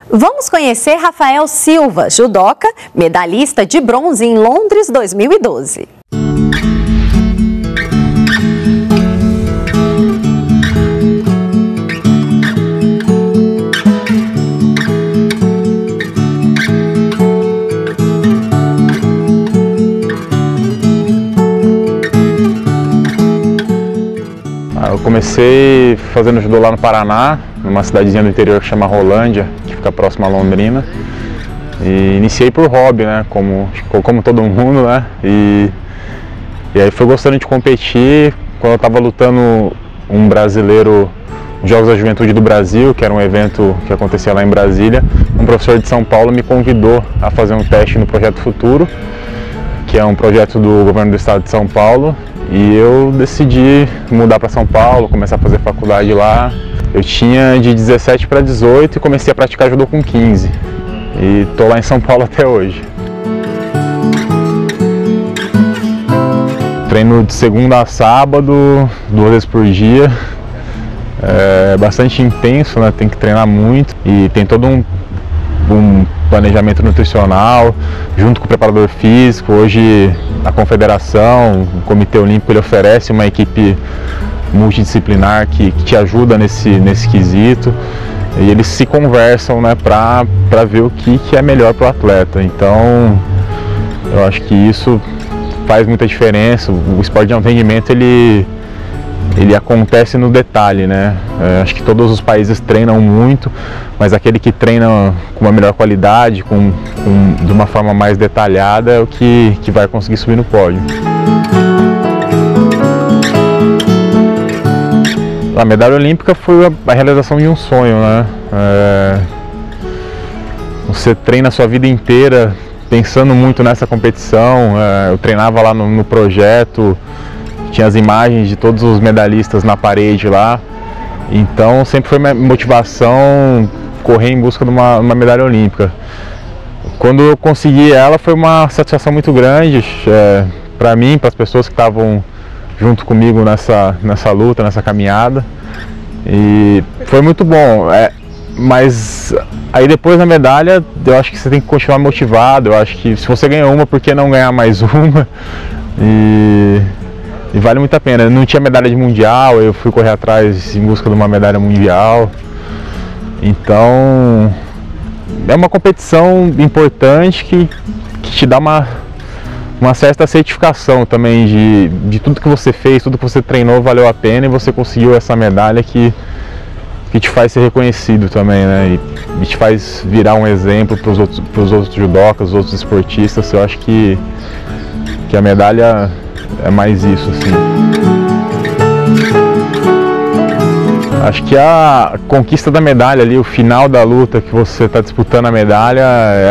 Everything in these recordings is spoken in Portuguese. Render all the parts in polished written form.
Vamos conhecer Rafael Silva, judoca, medalhista de bronze em Londres 2012. Eu comecei fazendo judô lá no Paraná, numa cidadezinha do interior que chama Rolândia, que fica próxima a Londrina. E iniciei por hobby, né, como todo mundo, né, e aí fui gostando de competir. Quando eu estava lutando um brasileiro, os Jogos da Juventude do Brasil, que era um evento que acontecia lá em Brasília, um professor de São Paulo me convidou a fazer um teste no Projeto Futuro, que é um projeto do governo do estado de São Paulo. E eu decidi mudar para São Paulo, começar a fazer faculdade lá. Eu tinha de 17 para 18 e comecei a praticar judô com 15. E tô lá em São Paulo até hoje. Treino de segunda a sábado, 2 vezes por dia. É bastante intenso, né? Tem que treinar muito e tem todo um planejamento nutricional, junto com o preparador físico. Hoje a confederação, o Comitê Olímpico, ele oferece uma equipe multidisciplinar que te ajuda nesse quesito, e eles se conversam, né, para ver o que é melhor para o atleta. Então eu acho que isso faz muita diferença. O esporte de alto rendimento ele acontece no detalhe, né? Acho que todos os países treinam muito, mas aquele que treina com uma melhor qualidade, de uma forma mais detalhada, é o que vai conseguir subir no pódio. A medalha olímpica foi a realização de um sonho, né? Você treina a sua vida inteira pensando muito nessa competição. Eu treinava lá no projeto, tinha as imagens de todos os medalhistas na parede lá, então sempre foi minha motivação correr em busca de uma medalha olímpica. Quando eu consegui ela, foi uma satisfação muito grande para mim, para as pessoas que estavam junto comigo nessa luta, nessa caminhada, e foi muito bom. Mas aí depois da medalha, eu acho que você tem que continuar motivado. Eu acho que se você ganhou uma, por que não ganhar mais uma? E vale muito a pena. Eu não tinha medalha de mundial, eu fui correr atrás em busca de uma medalha mundial. Então é uma competição importante que te dá uma certa certificação também de tudo que você fez, tudo que você treinou valeu a pena, e você conseguiu essa medalha que te faz ser reconhecido também, né? E te faz virar um exemplo para os outros judocas, os outros esportistas. Eu acho que a medalha é mais isso, assim. Acho que a conquista da medalha ali, o final da luta, que você está disputando a medalha,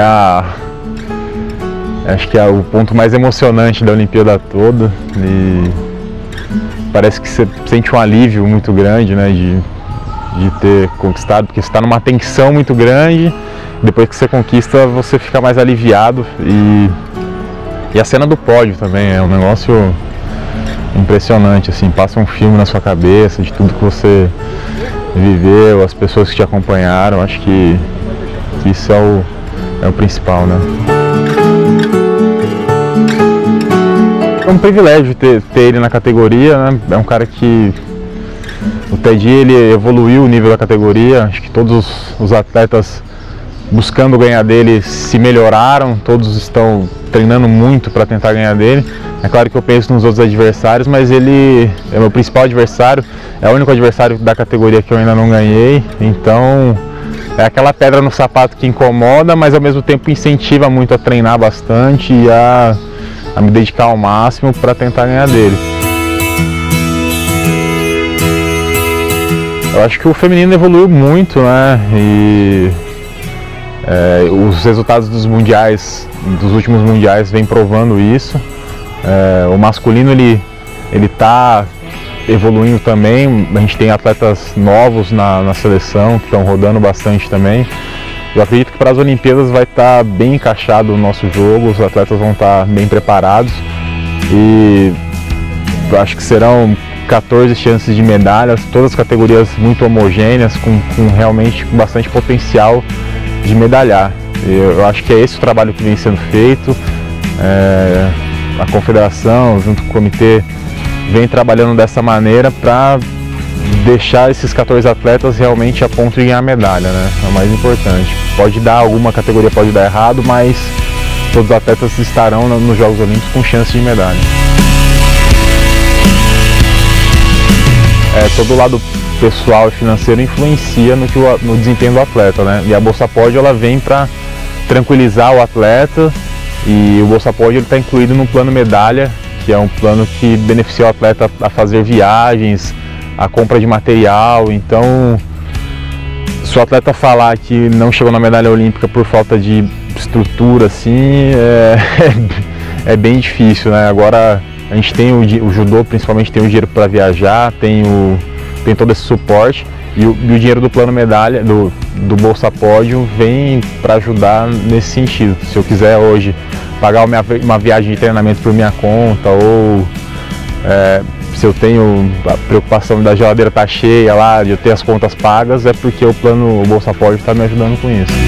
acho que é o ponto mais emocionante da Olimpíada toda. E parece que você sente um alívio muito grande, né, de ter conquistado, porque você está numa tensão muito grande. Depois que você conquista, você fica mais aliviado. E a cena do pódio também é um negócio impressionante, assim, passa um filme na sua cabeça de tudo que você viveu, as pessoas que te acompanharam. Acho que isso é o principal, né? É um privilégio ter ele na categoria, né? É um cara que o Teddy, ele evoluiu o nível da categoria. Acho que todos os atletas buscando ganhar dele se melhoraram, todos estão treinando muito para tentar ganhar dele. É claro que eu penso nos outros adversários, mas ele é meu principal adversário, é o único adversário da categoria que eu ainda não ganhei. Então é aquela pedra no sapato que incomoda, mas ao mesmo tempo incentiva muito a treinar bastante e a me dedicar ao máximo para tentar ganhar dele. Eu acho que o feminino evoluiu muito, né? E os resultados dos últimos mundiais vêm provando isso. O masculino ele está evoluindo também. A gente tem atletas novos na seleção que estão rodando bastante também. Eu acredito que para as Olimpíadas vai estar bem encaixado o nosso jogo, os atletas vão estar bem preparados, e eu acho que serão 14 chances de medalhas, todas as categorias muito homogêneas, com realmente bastante potencial de medalhar. Eu acho que é esse o trabalho que vem sendo feito. A confederação, junto com o comitê, vem trabalhando dessa maneira para deixar esses 14 atletas realmente a ponto de ganhar medalha, né? É o mais importante. Pode dar alguma categoria, pode dar errado, mas todos os atletas estarão nos Jogos Olímpicos com chance de medalha. Todo o lado pessoal e financeiro influencia no desempenho do atleta, né? E a Bolsa Pódio ela vem para tranquilizar o atleta, e o Bolsa Pódio está incluído no plano medalha, que é um plano que beneficia o atleta a fazer viagens, a compra de material. Então, se o atleta falar que não chegou na medalha olímpica por falta de estrutura, assim, é bem difícil, né? Agora a gente tem o judô, principalmente, tem o dinheiro para viajar, tem todo esse suporte, e o dinheiro do plano medalha, do Bolsa Pódio, vem para ajudar nesse sentido. Se eu quiser hoje pagar uma viagem de treinamento por minha conta, ou se eu tenho a preocupação da geladeira estar cheia lá, de eu ter as contas pagas, é porque o Bolsa Pódio está me ajudando com isso.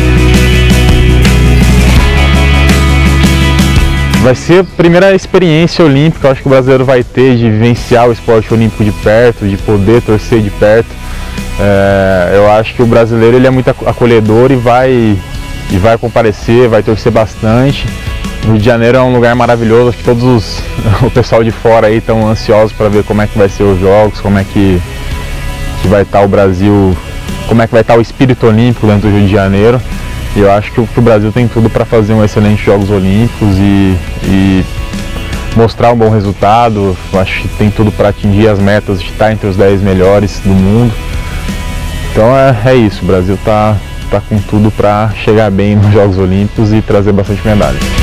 Vai ser a primeira experiência olímpica, eu acho que o brasileiro vai ter, de vivenciar o esporte olímpico de perto, de poder torcer de perto. Eu acho que o brasileiro ele é muito acolhedor e vai comparecer, vai torcer bastante. O Rio de Janeiro é um lugar maravilhoso, acho que o pessoal de fora aí estão ansiosos para ver como é que vai ser os jogos, como é que vai estar o Brasil, como é que vai estar o espírito olímpico dentro do Rio de Janeiro. E eu acho que o Brasil tem tudo para fazer um excelente Jogos Olímpicos e mostrar um bom resultado. Eu acho que tem tudo para atingir as metas de estar entre os 10 melhores do mundo. Então é isso, o Brasil tá com tudo para chegar bem nos Jogos Olímpicos e trazer bastante medalha.